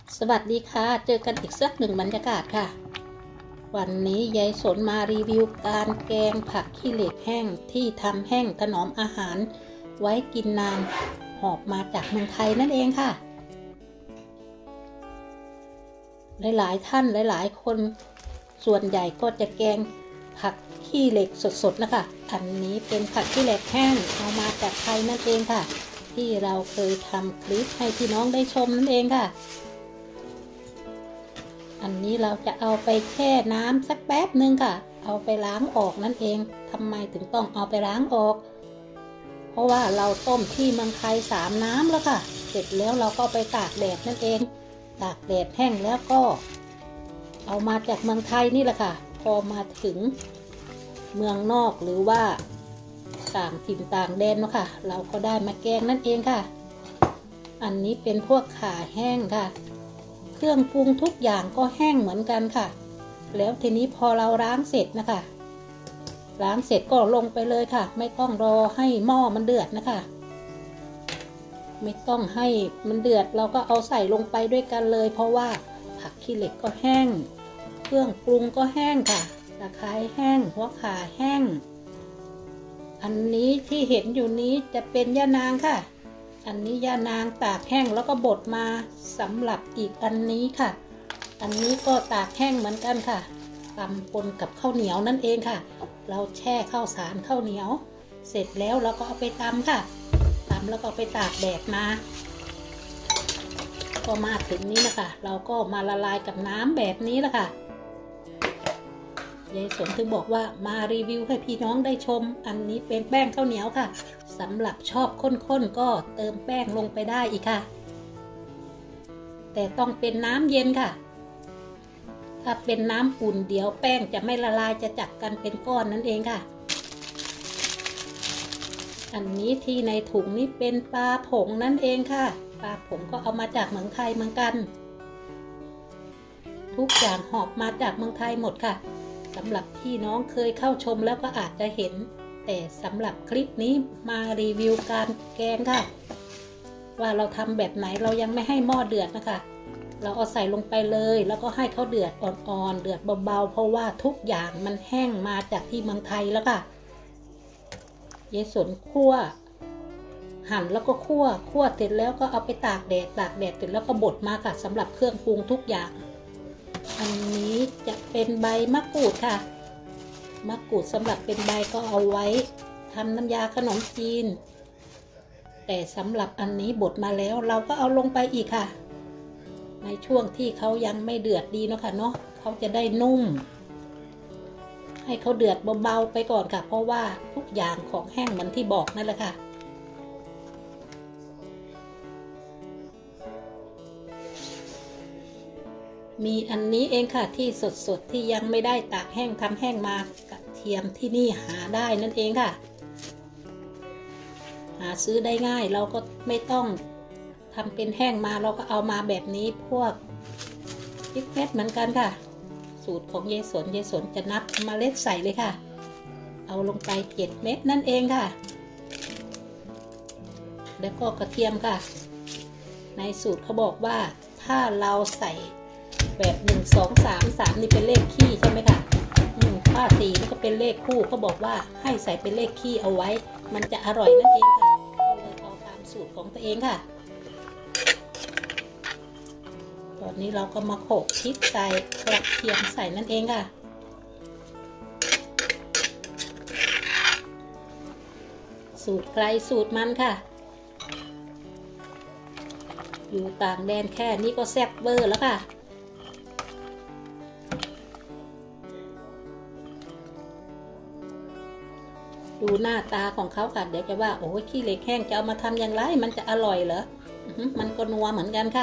สวัสดีค่ะเจอกันอีกสักหนึ่งบรรยากาศค่ะวันนี้ยายสนมารีวิวการแกงผักขี้เหล็กแห้งที่ทำแห้งถนอมอาหารไว้กินนานหอบมาจากเมืองไทยนั่นเองค่ะหลายๆท่านหลายๆคนส่วนใหญ่ก็จะแกงผักขี้เหล็กสดๆนะคะอันนี้เป็นผักขี้เหล็กแห้งเอามาจากไทยนั่นเองค่ะที่เราเคยทำคลิปให้พี่น้องได้ชมนั่นเองค่ะอันนี้เราจะเอาไปแช่น้ำสักแป๊บนึงค่ะเอาไปล้างออกนั่นเองทำไมถึงต้องเอาไปล้างออกเพราะว่าเราต้มที่เมืองไทย3 น้ำแล้วค่ะเสร็จแล้วเราก็ไปตากแดดนั่นเองตากแดดแห้งแล้วก็เอามาจากเมืองไทยนี่แหละค่ะพอมาถึงเมืองนอกหรือว่าต่างถิ่นต่างแดนเนาะค่ะเราก็ได้มาแกงนั่นเองค่ะอันนี้เป็นพวกข่าแห้งค่ะเครื่องปรุงทุกอย่างก็แห้งเหมือนกันค่ะแล้วทีนี้พอเราล้างเสร็จนะคะล้างเสร็จก็ลงไปเลยค่ะไม่ต้องรอให้หม้อมันเดือดนะคะไม่ต้องให้มันเดือดเราก็เอาใส่ลงไปด้วยกันเลยเพราะว่าผักขี้เหล็กก็แห้งเครื่องปรุงก็แห้งค่ะตะไคร้แห้งหัวข่าแห้งอันนี้ที่เห็นอยู่นี้จะเป็นย่านางค่ะอันนี้ย่านางตากแห้งแล้วก็บดมาสำหรับอีกอันนี้ค่ะอันนี้ก็ตากแห้งเหมือนกันค่ะตำปนกับข้าวเหนียวนั่นเองค่ะเราแช่ข้าวสารข้าวเหนียวเสร็จแล้วเราก็เอาไปตำค่ะตำแล้วก็ไปตากแดดมาก็มาถึงนี้นะคะเราก็มาละลายกับน้ำแบบนี้แหละค่ะยายสนถึงบอกว่ามารีวิวให้พี่น้องได้ชมอันนี้เป็นแป้งข้าวเหนียวค่ะสำหรับชอบข้นๆก็เติมแป้งลงไปได้อีกค่ะแต่ต้องเป็นน้ำเย็นค่ะถ้าเป็นน้ำอุ่นเดี๋ยวแป้งจะไม่ละลายจะจับกันเป็นก้อนนั่นเองค่ะอันนี้ที่ในถุงนี้เป็นปลาผงนั่นเองค่ะปลาผงก็เอามาจากเมืองไทยเหมือนกันทุกอย่างหอบมาจากเมืองไทยหมดค่ะสำหรับพี่น้องเคยเข้าชมแล้วก็อาจจะเห็นแต่สำหรับคลิปนี้มารีวิวการแกงค่ะว่าเราทำแบบไหนเรายังไม่ให้หม้อเดือดนะคะเราเอาใส่ลงไปเลยแล้วก็ให้เขาเดือดอ่อนๆเดือดเบาๆเพราะว่าทุกอย่างมันแห้งมาจากที่เมืองไทยแล้วค่ะยายสนคั่วหั่นแล้วก็คั่วเสร็จแล้วก็เอาไปตากแดดเสร็จแล้วก็บดมาค่ะสำหรับเครื่องปรุงทุกอย่างอันนี้จะเป็นใบมะกรูดค่ะมะกรูดสำหรับเป็นใบก็เอาไว้ทำน้ำยาขนมจีนแต่สำหรับอันนี้บดมาแล้วเราก็เอาลงไปอีกค่ะในช่วงที่เขายังไม่เดือดดีเนาะค่ะเนาะเขาจะได้นุ่มให้เขาเดือดเบาๆไปก่อนค่ะเพราะว่าทุกอย่างของแห้งเหมือนที่บอกนั่นแหละค่ะมีอันนี้เองค่ะที่สดๆที่ยังไม่ได้ตากแห้งทำแห้งมากระเทียมที่นี่หาได้นั่นเองค่ะหาซื้อได้ง่ายเราก็ไม่ต้องทำเป็นแห้งมาเราก็เอามาแบบนี้พวกพริกเม็ดเหมือนกันค่ะสูตรของยายสนจะนับเมล็ดใส่เลยค่ะเอาลงไป7 เม็ดนั่นเองค่ะแล้วก็กระเทียมค่ะในสูตรเขาบอกว่าถ้าเราใส่แบบ1 2 3นี่เป็นเลขคี่ใช่ไหมคะถ้า4นี่ก็เป็นเลขคู่เขาบอกว่าให้ใส่เป็นเลขคี่เอาไว้มันจะอร่อยนั่นเองค่ะก็เลยเอาตามสูตรของตัวเองค่ะตอนนี้เราก็มาโขลกพริกใส่กระเทียมใส่นั่นเองค่ะสูตรใครสูตรมันค่ะอยู่ต่างแดนแค่นี้ก็แซ่บเวอร์แล้วค่ะดูหน้าตาของเขาค่ะเดี๋ยวจะว่าโอ้ยขี้เหล็กแห้งจะเอามาทำอย่างไรมันจะอร่อยเหรอมันก็นัวเหมือนกันค่ะ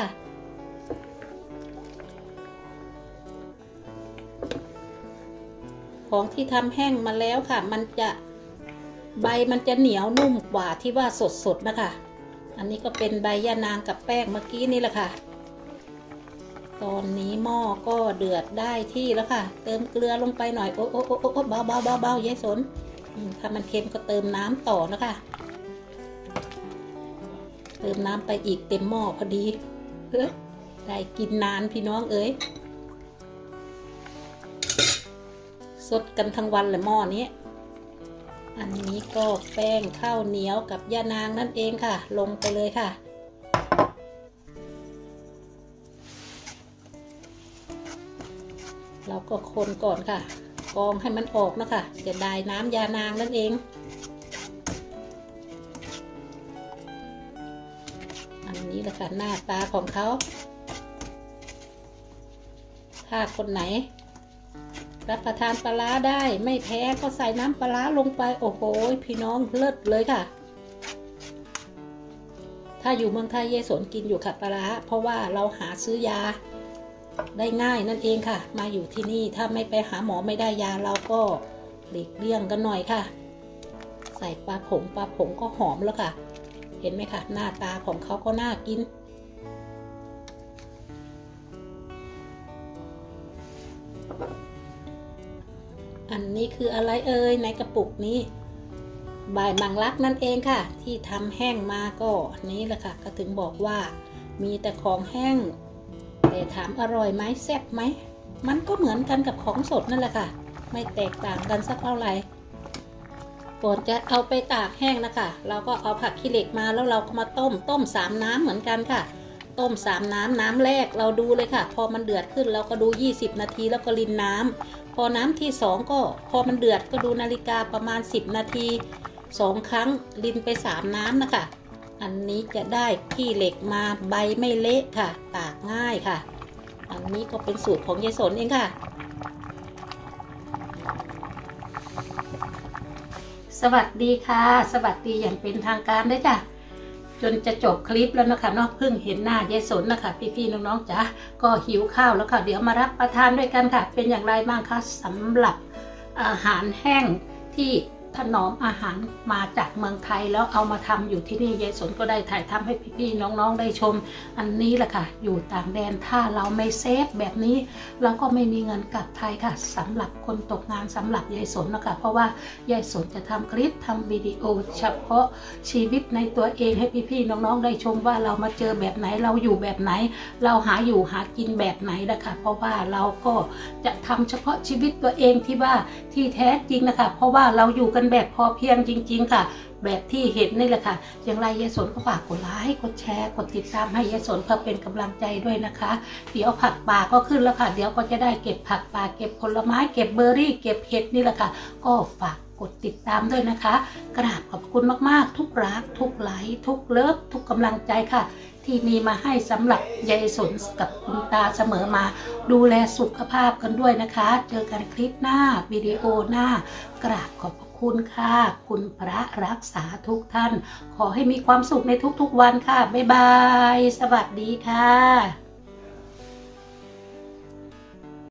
ของที่ทำแห้งมาแล้วค่ะใบมันจะเหนียวนุ่มกว่าที่ว่าสดนะคะอันนี้ก็เป็นใบย่านางกับแป้งเมื่อกี้นี่แหละค่ะตอนนี้หม้อก็เดือดได้ที่แล้วค่ะเติมเกลือลงไปหน่อยโอ้เบายายสนถ้ามันเค็มก็เติมน้ำต่อนะคะเติมน้ำไปอีกเต็มหม้อพอดีได้กินนานพี่น้องเอ๋ยสดกันทั้งวันเลยหม้อนี้อันนี้ก็แป้งข้าวเหนียวกับย่านางนั่นเองค่ะลงไปเลยค่ะเราก็คนก่อนค่ะกรองให้มันออกนะคะเสียดายน้ำยานางนั่นเองอันนี้แหละค่ะหน้าตาของเขาถ้าคนไหนรับประทานปลาร้าได้ไม่แพ้ก็ใส่น้ำปลาร้าลงไปโอ้โหพี่น้องเลิศเลยค่ะถ้าอยู่เมืองไทยยายสนกินอยู่ค่ะปลาร้าเพราะว่าเราหาซื้อยาได้ง่ายนั่นเองค่ะมาอยู่ที่นี่ถ้าไม่ไปหาหมอไม่ได้ยาเราก็หลีกเลี่ยงกันหน่อยค่ะใส่ปลาผงก็หอมแล้วค่ะเห็นไหมคะหน้าตาของเขาก็น่ากินอันนี้คืออะไรเอ่ยในกระปุกนี้ใบมังลักนั่นเองค่ะที่ทำแห้งมาก็นี้แหละค่ะก็ถึงบอกว่ามีแต่ของแห้งแต่ถามอร่อยไหมแซ่บไหมมันก็เหมือนกันกับของสดนั่นแหละค่ะไม่แตกต่างกันสักเท่าไหร่ก่อนจะเอาไปตากแห้งนะคะเราก็เอาผักขี้เหล็กมาแล้วเราก็มาต้ม3น้ำเหมือนกันค่ะต้ม3น้ำแรกเราดูเลยค่ะพอมันเดือดขึ้นเราก็ดู20นาทีแล้วก็รินน้ำพอน้ำที่2ก็พอมันเดือดก็ดูนาฬิกาประมาณ10นาที2ครั้งรินไป3น้ำนะคะอันนี้จะได้ขี้เหล็กมาใบไม่เละค่ะตากง่ายค่ะอันนี้ก็เป็นสูตรของยายสนเองค่ะสวัสดีค่ะสวัสดีอย่างเป็นทางการด้วยจ้ะจนจะจบคลิปแล้วนะคะเนาะเพิ่งเห็นหน้ายายสนนะคะพี่ๆน้องๆจ้ะก็หิวข้าวแล้วค่ะเดี๋ยวมารับประทานด้วยกันค่ะเป็นอย่างไรบ้างคะสำหรับอาหารแห้งที่ถนอมอาหารมาจากเมืองไทยแล้วเอามาทำอยู่ที่นี่ยายสนก็ได้ถ่ายทำให้พี่ๆน้องๆได้ชมอันนี้แหละค่ะอยู่ต่างแดนถ้าเราไม่เซฟแบบนี้เราก็ไม่มีเงินกลับไทยค่ะสำหรับคนตกงานสำหรับยายสนนะคะเพราะว่ายายสนจะทำคลิปทำวิดีโอเฉพาะชีวิตในตัวเองให้พี่ๆน้องๆได้ชมว่าเรามาเจอแบบไหนเราอยู่แบบไหนเราหาอยู่หากินแบบไหนนะคะเพราะว่าเราก็จะทำเฉพาะชีวิตตัวเองที่แท้จริงนะคะเพราะว่าเราอยู่กันแบบพอเพียงจริงๆค่ะแบบที่เห็นนี่แหละค่ะอย่างไรยายสนก็ฝากกดไลค์กดแชร์กดติดตามให้ยายสนเพื่อเป็นกำลังใจด้วยนะคะเดี๋ยวผักป่าก็ขึ้นแล้วค่ะเดี๋ยวก็จะได้เก็บผักป่าเก็บผลไม้เก็บเบอร์รี่เก็บเห็ดนี่แหละค่ะก็ฝากกดติดตามด้วยนะคะกราบขอบคุณมากๆทุกรักทุกไลค์ทุกเลิฟทุกกำลังใจค่ะที่มีมาให้สำหรับยายสนกับคุณตาเสมอมาดูแลสุขภาพกันด้วยนะคะเจอกันคลิปหน้าวิดีโอหน้ากราบขอบคุณค่ะคุณพระรักษาทุกท่านขอให้มีความสุขในทุกๆวันค่ะบ๊ายบายสวัสดีค่ะ